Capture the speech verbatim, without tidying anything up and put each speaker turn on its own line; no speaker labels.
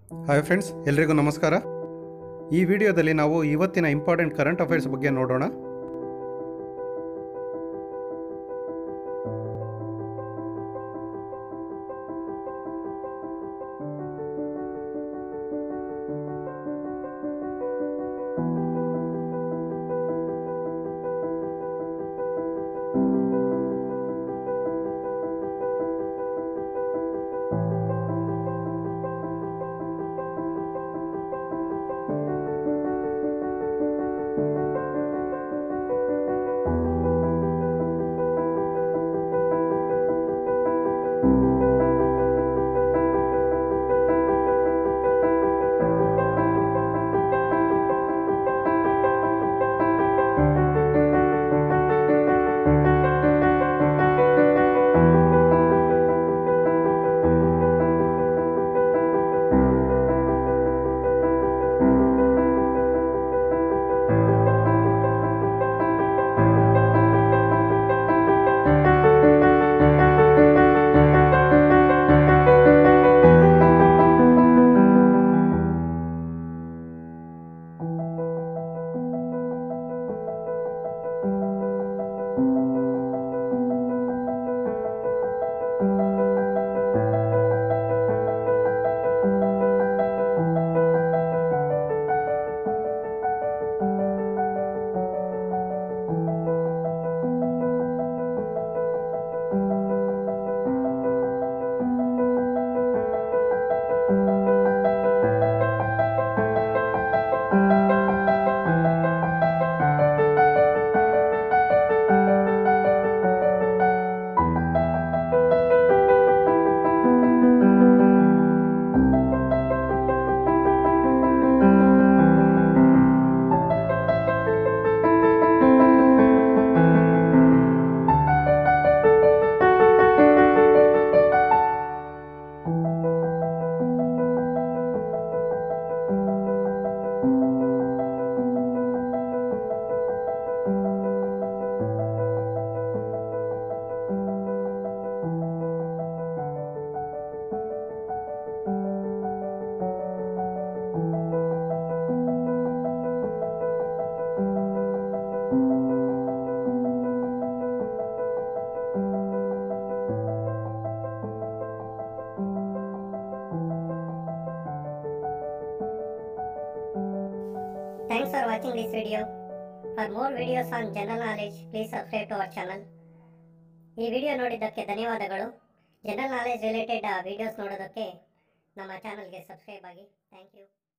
Hi friends, ಎಲ್ರಿಗೂ ನಮಸ್ಕಾರ. ಈ ವಿಡಿಯೋದಲ್ಲಿ ನಾವು ಇವತ್ತಿನ ಇಂಪಾರ್ಟೆಂಟ್ ಕರೆಂಟ್ ಅಫೇರ್ಸ್ ಬಗ್ಗೆ ನೋಡೋಣ.
Thanks for watching this video. For more videos on general knowledge, please subscribe to our channel. ಈ ವಿಡಿಯೋ ನೋಡಿದ್ದಕ್ಕೆ ಧನ್ಯವಾದಗಳು. ಜನರಲ್ ನಾಲೆಜ್ ರಿಲೇಟೆಡ್ ವಿಡಿಯೋಸ್ ನೋಡೋದಕ್ಕೆ ನಮ್ಮ ಚಾನಲ್ಗೆ ಸಬ್ಸ್ಕ್ರೈಬ್ ಆಗಿ. Thank you.